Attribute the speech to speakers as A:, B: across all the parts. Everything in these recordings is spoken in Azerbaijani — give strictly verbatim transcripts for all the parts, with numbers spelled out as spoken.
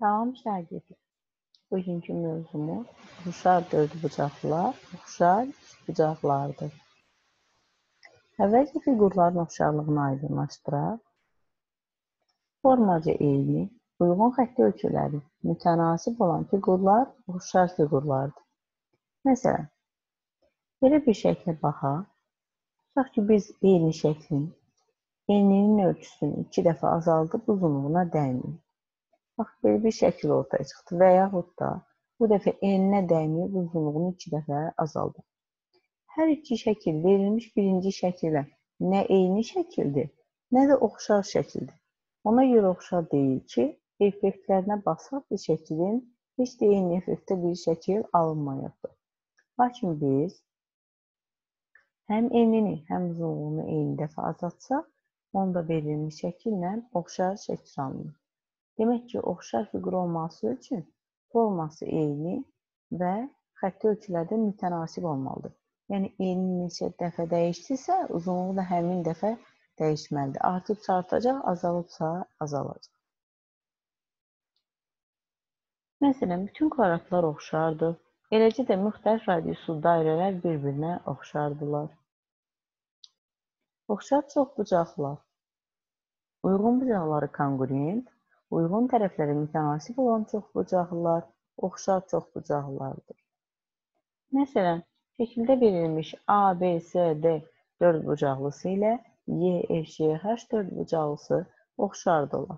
A: Salam şagirdlər. Bugünkü mövzumuz oxşar dördbucaqlar, oxşar üçbucaqlardır. Əvvəlcə fiqurların oxşarlığını aydınlaşdıraq. Formaca eyni, uyğun xətti ölçüləri mütənasib olan fiqurlar oxşar fiqurlardır. Məsələn, belə bir şəklə baxaq. Tutaq ki, biz eyni şəklin enliyinin ölçüsünü iki dəfə azaldıb uzunluğuna dəyməyik. Bax, belə bir şəkil ortaya çıxdı və yaxud da bu dəfə eninə dəyməyib uzunluğunu iki dəfə azaldıq. Hər iki şəkil verilmiş birinci şəkillə nə eyni şəkildir, nə də oxşar şəkildir. Ona görə oxşar deyil ki, effektlərinə baxsaq bir şəklin heç də eyni effektdə bir şəkil alınmayıbdır. Lakin biz həm enini, həm uzunluğunu eyni dəfə azaltsaq, onda verilmiş şəkillə oxşar şəkil alınır. Demək ki, oxşar fiqur olması üçün forması eyni və xətti ölçülərdə mütənasib olmalıdır. Yəni, eyni neçə dəfə dəyişdirsə, uzunluğu da həmin dəfə dəyişməlidir. Artıb artacaq, azalıbsa azalacaq. Məsələn, bütün kvadratlar oxşardır. Eləcə də müxtəlif radiuslu dairələr bir-birinə oxşardırlar. Oxşar çoxbucaqlar. Uyğun bucaqları konqruent, uyğun tərəfləri mütənasib olan çoxbucaqlılar oxşar çoxbucaqlılardır. Məsələn, şəkildə verilmiş A, B, C, D dördbucaqlısı ilə Y, F, J, H dördbucaqlısı oxşardırlar.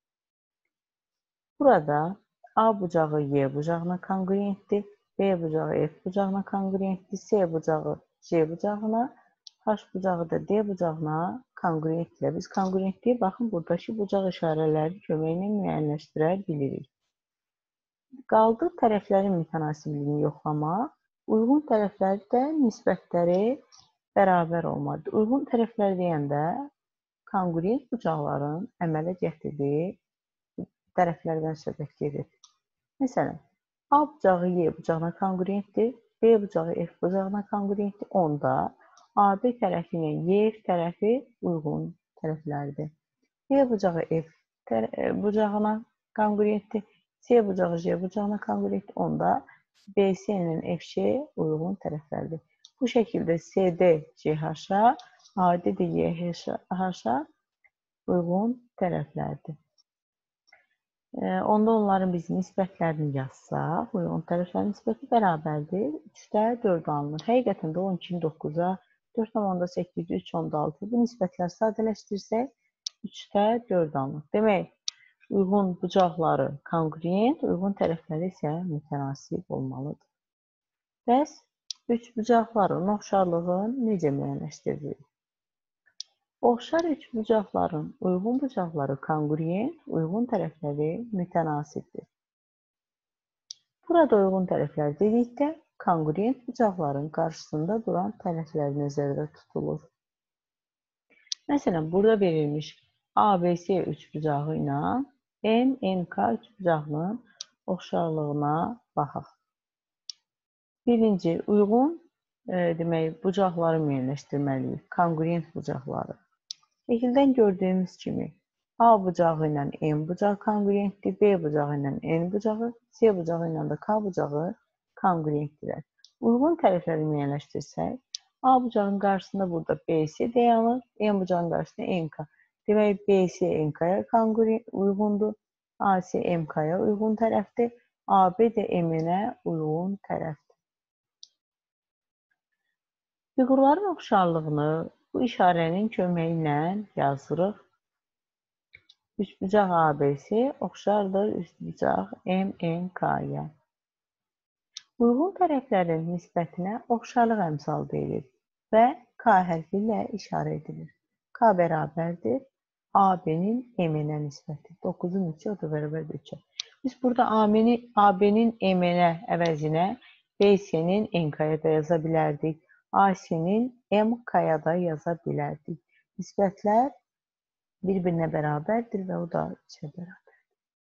A: Burada A bucağı Y bucağına konqruentdir, B bucağı F bucağına konqruentdir, C bucağı C bucağına, H bucağı da D bucağına konqruentdir. Biz konqruentliyi baxın, buradakı bucaq işarələri köməklə müəyyənləşdirə bilirik. Qaldı tərəflərin mütənasibliyini yoxlamaq. Uyğun tərəfləri də nisbətləri bərabər olmalıdır. Uyğun tərəflər deyəndə konqruent bucaqların əmələ gətirdiyi tərəflərdən söhbət gedir. Məsələn, A bucağı Y bucağına konqruentdir, B bucağı F bucağına konqruentdir. Onda A B tərəfi ilə Y F tərəfi uyğun tərəflərdir. Y bucağı F bucağına konqruentdir, C bucağı J bucağına konqruentdir. Onda B C ilə F C uyğun tərəflərdir. Bu şəkildə C D C H-a, A D də Y H-a uyğun tərəflərdir. Onda onların biz nisbətlərini yazsaq, uyğun tərəflərin nisbəti bərabərdir. üçdə dörd alınır. Həqiqətən də on ikini doqquza, dörd onda səkkiz, üç onda altı. Bu nisbətləri sadələşdirsək, üçdə dörd alınır. Demək, uyğun bucaqları konqruent, uyğun tərəfləri isə mütənasib olmalıdır. Bəs üçbucaqların oxşarlığını necə müəyyənləşdiririk? Oxşar üçbucaqların uyğun bucaqları konqruent, uyğun tərəfləri mütənasibdir. Burada uyğun tərəflər dedikdə, konqruent bucaqların qarşısında duran tərəflər nəzərdə tutulur. Məsələn, burada verilmiş A B C üçbucağı ilə M N K üçbucağının oxşarlığına baxaq. Birinci, uyğun demək, bucaqları müəyyənləşdirməliyik, konqruent bucaqları. Şəkildən gördüyümüz kimi A bucağı ilə M bucağı konqruentdir, B bucağı ilə N bucağı, C bucağı ilə də K bucağı konqruentdirlər. Uyğun tərəfləri müəyyənləşdirsək, A bucağının qarşısında burada B C dayanır, M bucağının qarşısında N K. Demək, B C N K-ya uyğundur, A C M K-ya uyğun tərəfdir, A B də M N-ə uyğun tərəfdir. Fiqurların oxşarlığını bu işarənin köməyi ilə yazırıq. Üçbucaq A B C oxşardır üçbucaq M N K-ya. Uyğun tərəflərin nisbətinə oxşarlıq əmsal deyilir və K hərfi ilə işarə edilir. K bərabərdir A B-nin M N-ə nisbəti. doqquzun üçü o da bərabərdir üçə. Biz burada A B-nin M N-ə əvəzinə B C-nin N K-ya da yaza bilərdik. A C-nin M K-ya da yaza bilərdik. Nisbətlər bir-birinə bərabərdir və o da üçə bərabərdir.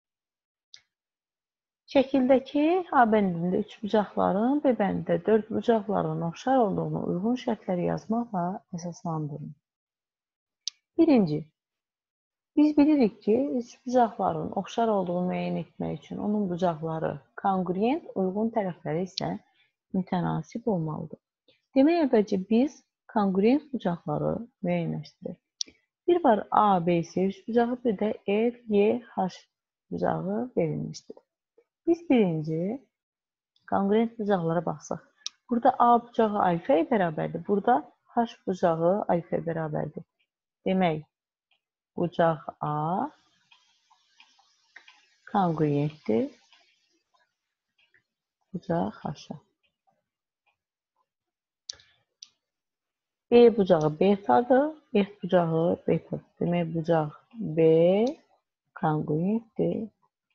A: Şəkildəki A bəndində üçbucaqların, B bəndində dördbucaqların oxşar olduğunu uyğun şərtləri yazmaqla əsaslandırın. Birinci, Biz bilirik ki, üçbucaqların oxşar olduğunu müəyyən etmək üçün onun bucaqları kongruent, uyğun tərəfləri isə mütənasib olmalıdır. Demək, əvvəlcə biz kongruent bucaqları müəyyənləşdirək. Bir var A, B, C üçbucağı, bir də F, Y, H bucağı verilmişdir. Biz birinci kongruent bucaqlara baxsaq. Burada A bucağı alfaya bərabərdir. Burada H bucağı alfaya bərabərdir. Demək, bucaq A kongruentdir bucaq H-a. B bucağı betadır, F bucağı betadır. Demək, bucaq B kongruentdir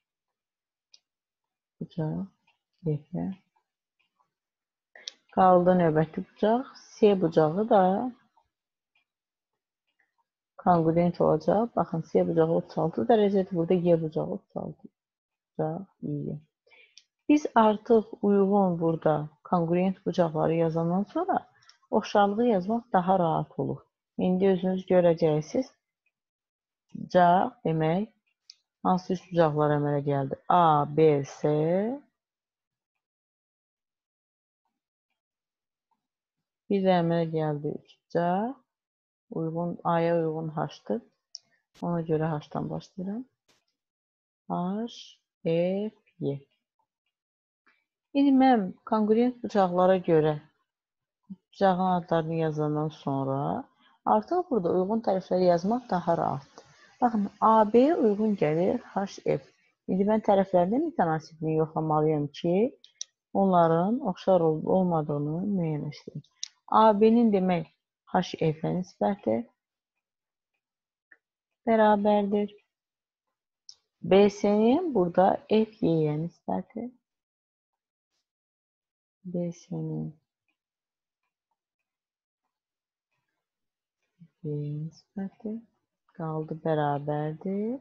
A: bucaq F-ə. Qaldı növbəti bucaq. C bucağı da kongruent olacaq. Baxın, C bucağı otuz altı dərəcədir. Burada Y bucağı otuz altı bucaq Y. Biz artıq uyğun burada kongruent bucaqları yazandan sonra oxşarlığı yazmaq daha rahat olur. İndi özünüz görəcəksiniz. Bucaq demək, hansı üç bucaqlar əmələ gəldi? A, B, C. Bir də əmələ gəldi üç bucaq. Uyğun, A-ya uyğun H-dır. Ona görə H-dan başlayıram. H, F, Y. İndi mən kongruent bucaqlara görə bucağın adlarını yazandan sonra artıq burada uyğun tərəfləri yazmaq daha rahatdır. Baxın, A B uyğun gəlir H F. İndi mən tərəflərinin mütənasibliyini yoxlamalıyam ki, onların oxşar olub olmadığını müəyyənləşdirim. A B'nin demək H F-ə nisbəti bərabərdir. B C'nin burada F Y-yə nisbəti. B C'nin F Y-yə nisbəti qaldı bərabərdir.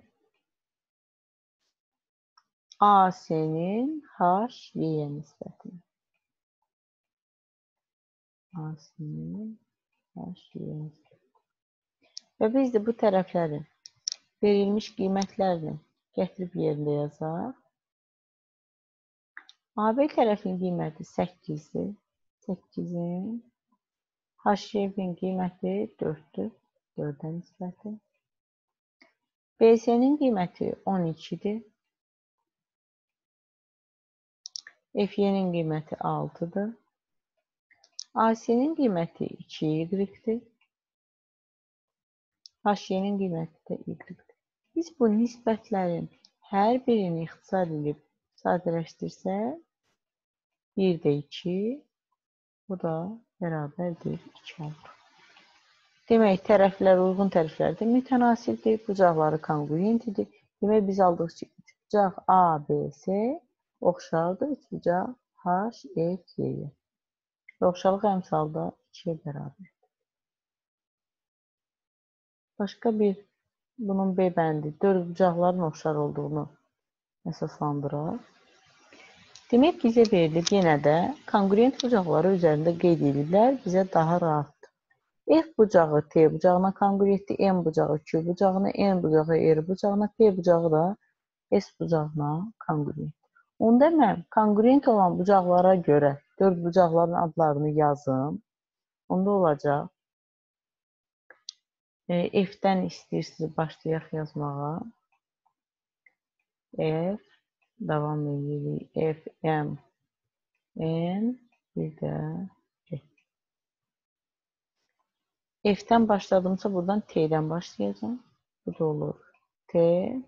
A: A C'nin H Y-yə nisbəti. A C'nin H Y-yə nisbəti. Və biz də bu tərəfləri verilmiş qiymətlərlə gətirib yerində yazaq. A B tərəfin qiyməti səkkizdir. səkkizin H Y-in qiyməti dörddür. dördə nisbəti. B C'nin qiyməti on ikidir. F Y-nin qiyməti altıdır. A C'nin qiyməti iki Y-dir. H Y-nin qiyməti də Y-dir. Biz bu nisbətlərin hər birini ixtisar edib sadələşdirsək, bir də iki, bu da bərabərdir iki olur. Demək, tərəflər uyğun tərəflərdə mütənasibdir, bucaqları kongruentdir. Demək, biz aldıq ki, üç bucaq A, B, C oxşardır, üç bucaq H, F, Y-yə. Oxşarlıq əmsalda ikiyə bərabərdir. Başqa bir, bunun B bəndi, dörd bucaqların oxşar olduğunu əsaslandıraq. Demək, bizə verilib yenə də kongruent bucaqları üzərində qeyd edirlər, bizə daha rahatdır. F bucağı T bucağına kongruentdir, M bucağı Q bucağına, N bucağı R bucağına, P bucağı da S bucağına kongruentdir. Onda mən kongruent olan bucaqlara görə dörd bucaqların adlarını yazım. Onda olacaq. F-dən istəyirsiniz, başlayaq yazmağa. F, davam edirik. F, M, N, bir də F. F-dən başladımsa, buradan T-dən başlayacağım. Bu da olur. T,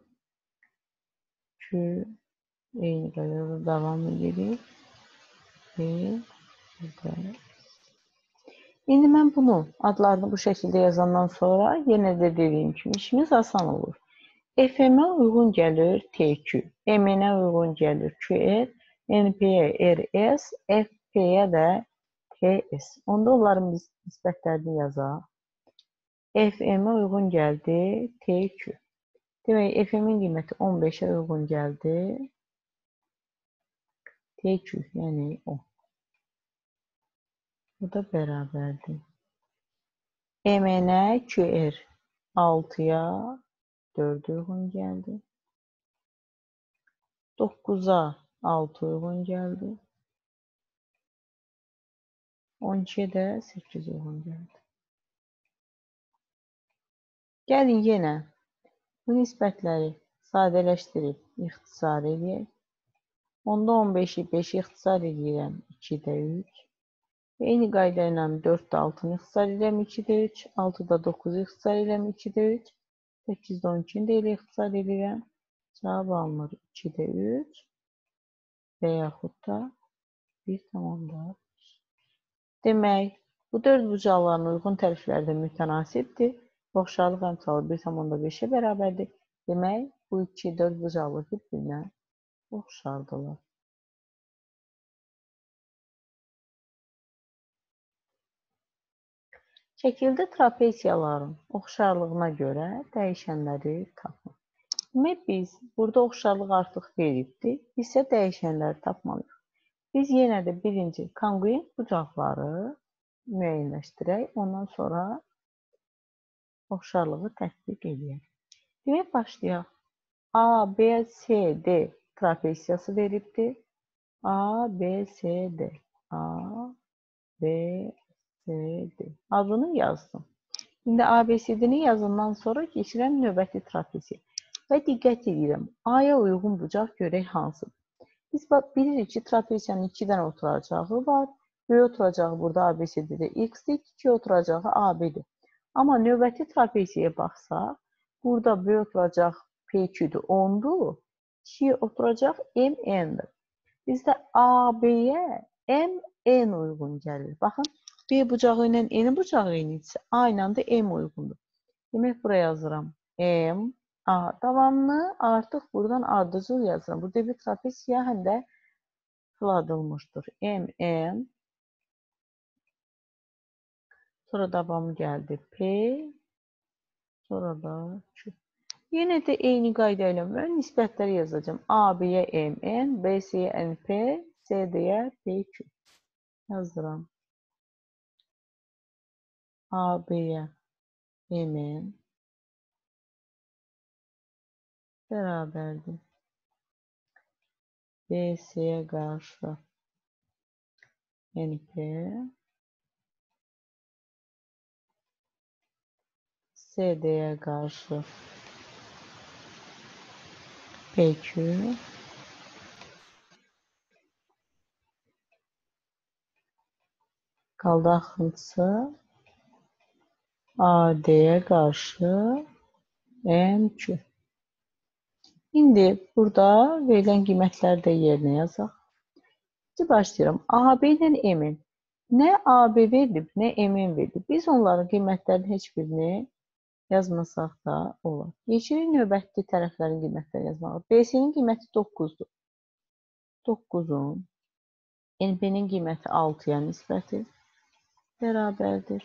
A: Q, eyni qaydada davam edirik. F, bir də İndi mən bunu, adlarını bu şəkildə yazandan sonra yenə də dediyim kimi işimiz asan olur. F M-ə uyğun gəlir T Q, M N-ə uyğun gəlir Q R, N P-yə R S, F P-yə də T S. Onda onların biz nisbətlərini yazaq. F M-ə uyğun gəldi T Q. Demək, F M-in qiyməti on beşə uyğun gəldi T Q, yəni on. Bu da bərabərdir. M N-ə Q R altıya dörd uyğun gəldi. dokkuza altı uyğun gəldi. on ikiyə də səkkiz uyğun gəldi. Gəlin yenə bu nisbətləri sadələşdirib ixtisar edək. onda on beşi beşə ixtisar edirəm ikidə üç. Eyni qayda ilə dörddə altını ixtisar edirəm ikidə üç. altıda dokkuzu ixtisar edirəm ikidə üç. səkkizdə on ikini də elə ixtisar edirəm. Cavab alınır ikidə üç və yaxud da bir tamamdır. Demək, bu dörd bucaqların uyğun tərəfləri də mütənasibdir. Oxşarlıq əmsalı bir tamamda beşə bərabərdir. Demək, bu iki dörd bucaqlı bir-birinə oxşardırlar. Şəkildə trapesiyaların oxşarlığına görə dəyişənləri tapın. Demək, biz burada oxşarlıq artıq veribdir. Biz isə dəyişənləri tapmalıyıq. Biz yenə də birinci kongruent bucaqları müəyyənləşdirək. Ondan sonra oxşarlığı tətbiq edək. Demək, başlayaq. A, B, C, D trapesiyası veribdir. A, B, C, D. A, B, C, D. Adını yazdım. İndi A, B, C, D-ni yazından sonra keçirəm növbəti trapesiya. Və diqqət edirəm. A-ya uyğun bucaq görək hansıdır. Biz bilirik ki, trapesiyanın iki dənə oturacağı var. B oturacağı burada A B C D-də X-dir, iki oturacağı A B-dir. Amma növbəti trapesiyaya baxsaq, burada B oturacaq P iki-dir, ondur. ikiyə oturacaq M N-dir. Bizdə A B-yə M N uyğun gəlir. Baxın, B bucağı ilə N bucağı eynidirsə, A ilə də M uyğundur. Demək, buraya yazıram M, A. Davamlı artıq buradan ardıcıl yazıram. Burada bir trapesiya həm də fırladılmışdır. M, N. Sonra davamı gəldi P. Sonra da Q. Yenə də eyni qayda ilə mən nisbətləri yazacağım. A B-yə M N, B C-yə N P, C D-yə P Q. Yazdıram. A B-yə M N bərabərdir. B C-yə qarşı N P, C D-yə qarşı P Q, qaldı axırıncısı A D-yə qarşı M Q. İndi burada verilən qiymətləri də yerinə yazaq. Şimdi başlayıram. A B ilə M N. Nə A B verilib, nə M N verilib. Biz onların qiymətlərinin heç birini yazmasaq da olar. Yeşilin növbəti tərəflərin qiymətləri yazmalı. B C-nin qiyməti doqquzdur. doqquzun N P-nin qiyməti altıya nisbəti bərabərdir.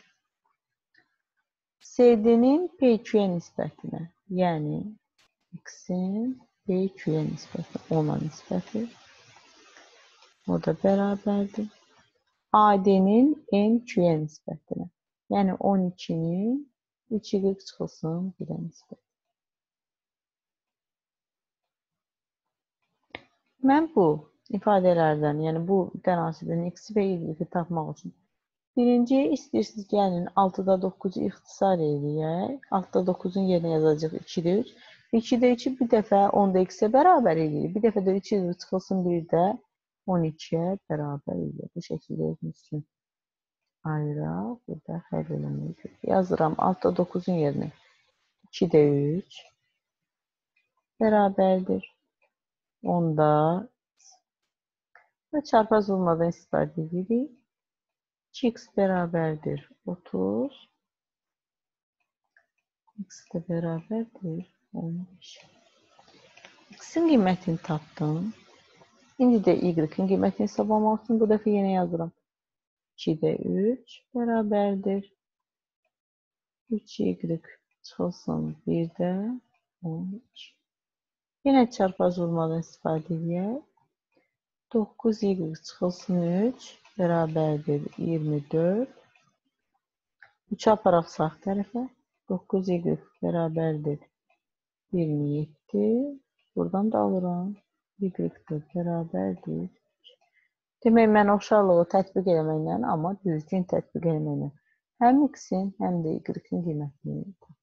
A: C D-nin P Q-yə nisbətinə, yəni X-in P Q-yə nisbəti, ona nisbəti. O da bərabərdir. A D-nin N Q-yə nisbətinə, yəni on ikinin üç y çıxılsın birə nisbət. Mən bu ifadələrdən, yəni bu tənasibin X və Y-i tapmaq üçün birinci istəyirsiniz gəlin altıda dokkuzu ixtisar edək. altıda doqquzun yerinə yazacaq ikidə üç. ikidə üçü bir dəfə onda X-ə bərabər edirik. Bir dəfə də üç y çıxılsın bir də on ikiyə bərabər edirik. Bu şəkildə özünüz üçün ayıraq. Burada həll eləməyəcək. Yazıram altıda doqquzun yerinə ikidə üç bərabərdir. Onda və çarpaz olmadan istifadə edirik. iki x bərabərdir otuz. X də bərabərdir on beş. X-in qiymətini tapdım. İndi də Y-in qiymətini hesablamaq üçün bu dəfə yenə yazıram. ikidə üç bərabərdir. üç y çıxılsın bir də on iki. Yenə çarpaz olmadan istifadə edək. doqquz y çıxılsın üç bərabərdir iyirmi dörd. üçü aparaq sağ tərəfə. doqquz y bərabərdir iyirmi yeddi. Buradan da alıram. Y dörd bərabərdir. Demək, mən oxşarlığı tətbiq eləməklə, amma düzgün tətbiq eləməklə həm x-in, həm də y-in qiymətini tapdım.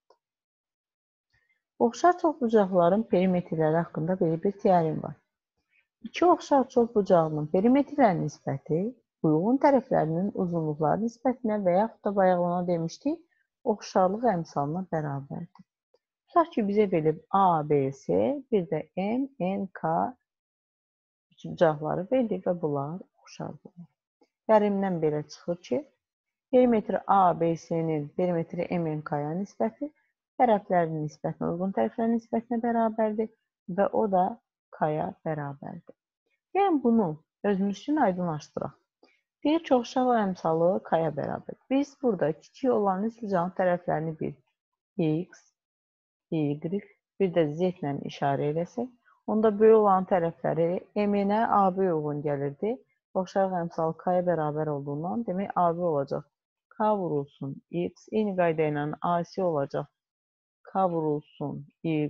A: Oxşar çoxbucaqların perimetrləri haqqında belə bir teorem var. İki oxşar çoxbucağının perimetrlərinin nisbəti uyğun tərəflərinin uzunluqları nisbətinə və yaxud da bayaq ona demişdik, oxşarlıq əmsalına bərabərdir. Tutaq ki, bizə verib A, B, C, bir də M, N, K üçbucaqları verilib və bunlar oxşardır. Tərimdən belə çıxır ki, perimetri A, B, C-nin perimetri M, N, K-ya nisbəti tərəflərinin nisbətinə, uyğun tərəflərin nisbətinə bərabərdir və o da K-ya bərabərdir. Yəni, bunu özümüz üçün aydınlaşdıraq. Deyək ki, oxşarlıq əmsalı K-ya bərabər. Biz burada kiçik olan üçbucağın tərəflərini bir X, Y, bir də Z ilə işarə eləsək, onda böyük olan tərəfləri M-nə A B uyğun gəlirdi. Oxşarlıq əmsalı K-ya bərabər olduğundan demək A B olacaq. K vurulsun X, eyni qayda ilə A C olacaq. K vurulsun Y,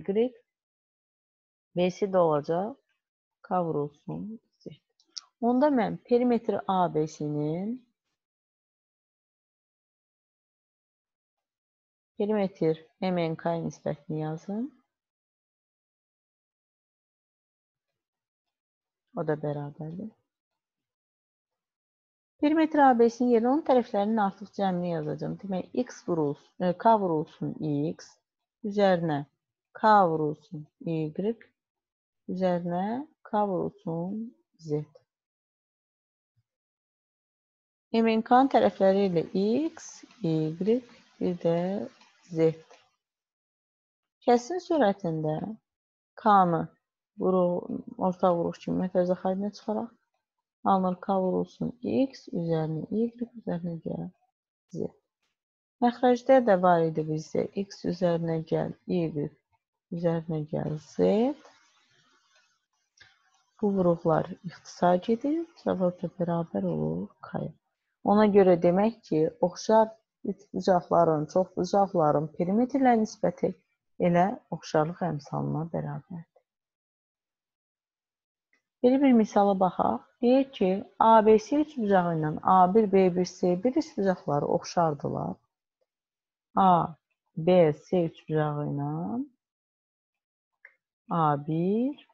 A: B C də olacaq. K vurulsun Z. Onda mən perimetri A B C-nin perimetr M N K nisbətini yazım. O da bərabərdir. Perimetr A B C-nin yerinə onun tərəflərinin artıq cəmini yazacağım. Demək, X vurulsun, K vurulsun X, üzərinə K vurulsun Y, üzərinə K vurulsun Z. M N K-nın tərəfləri ilə X, Y, bir də Z. Kəsin sürətində K-nı ortaq vuruş kimi məfərzə xarinə çıxaraq, alınır K vurulsun X, üzərinə Y, üzərinə gəl Z. Məxrəcdə də var idi bizdə X üzərinə gəl Y, üzərinə gəl Z. Bu vuruqlar ixtisar gedir, cavab da bərabər olur K-ya. Ona görə demək ki, oxşar üçbucaqların, çoxbucaqların perimetrlər nisbəti elə oxşarlıq əmsalına bərabərdir. Belə bir misala baxaq. Deyək ki, A B C üçbucağı ilə A bir, B bir, C bir üçbucaqları oxşardılar. A B C üçbucağı ilə A bir,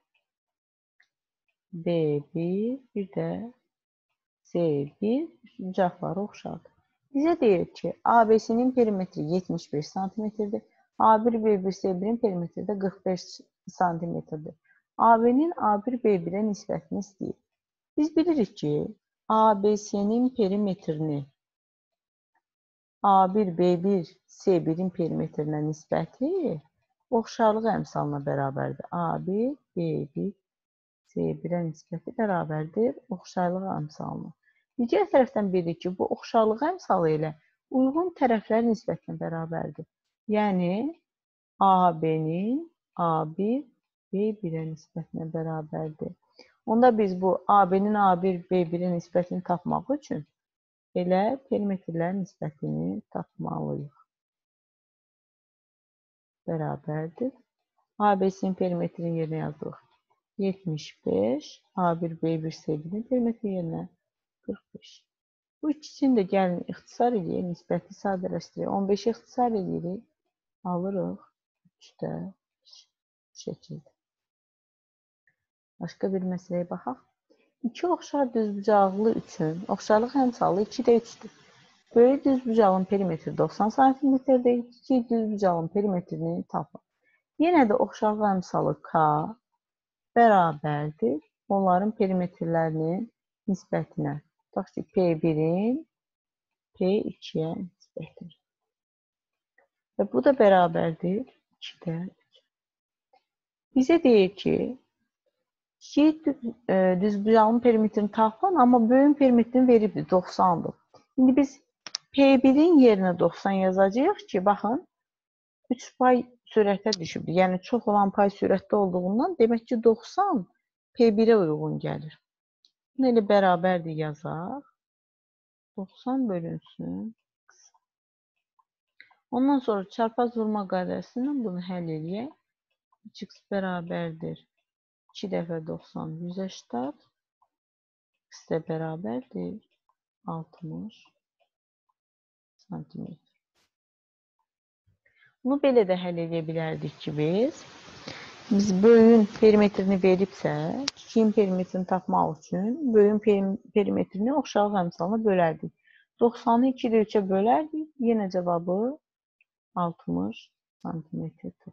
A: B bir, bir də C bir üçbucaqları oxşardır. Bizə deyir ki, A B C-nin perimetri yetmiş beş santimetrdir. A bir, B bir, C birin perimetri də qırx beş santimetrdir. A B-nin A bir, B birə nisbətini istəyir. Biz bilirik ki, A B C-nin perimetrini A bir, B bir, C birin perimetrinə nisbəti oxşarlıq əmsalına bərabərdir. A bir, B bir, C birə nisbəti bərabərdir oxşarlıq əmsalına. Digər tərəfdən bilirik ki, bu oxşarlıq əmsalı ilə uyğun tərəflər nisbətinə bərabərdir. Yəni, A B-nin A bir, B birə nisbətinə bərabərdir. Onda biz bu A B-nin A bir, B birə nisbətini tapmaq üçün elə perimetrlər nisbətini tapmalıyıq. Bərabərdir. A B C-nin perimetrini yerinə yazdıq. yetmiş beş, A bir, B bir, C birin perimetri yerinə qırx beş. Bu ikisini də gəlin ixtisar edirik, nisbəti sadələşdirək. on beşi ixtisar edirik, alırıq üçdə bu şəkildə. Başqa bir məsələyə baxaq. İki oxşar düzbucaqlı üçün oxşarlıq əmsalı ikidə üçdür. Böyük düzbucağın perimetri doxsan santimetrdir, kiçik düzbucağın perimetrini tapın. Yenə də oxşarlıq əmsalı K bərabərdir onların perimetrlərinin nisbətinə. Tutaq ki, P birin P ikiyə nisbətidir. Və bu da bərabərdir ikidə üç. Bizə deyir ki, kiçik düzbucağın perimetrini tapın, amma böyük perimetrini veribdir, doxsandır. İndi biz P birin yerinə doxsan yazacağıq ki, baxın, üç pay sürətə düşübdür. Yəni, çox olan pay sürətdə olduğundan, demək ki, doxsan P birə uyğun gəlir. Bunu elə bərabərdir yazaq. doxsan bölünsün. Ondan sonra çarpaz vurma qaydasıyla bunu həll edək. üç x bərabərdir iki dəfə doxsan, yüz səksən. X də bərabərdir altmış santimetr. Bunu belə də həll edə bilərdik ki, biz biz böyüyün perimetrini veribsə, kiçiyin perimetrini tapmaq üçün böyüyün perimetrini oxşarlıq əmsalına bölərdik. doxsanı iki də üçə bölərdik, yenə cavabı altmış santimetr tapırıq.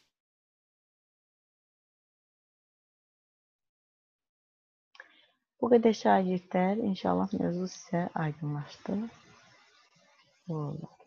A: Bu qədər şagirdlər, inşallah mövzu sizə aydınlaşdı.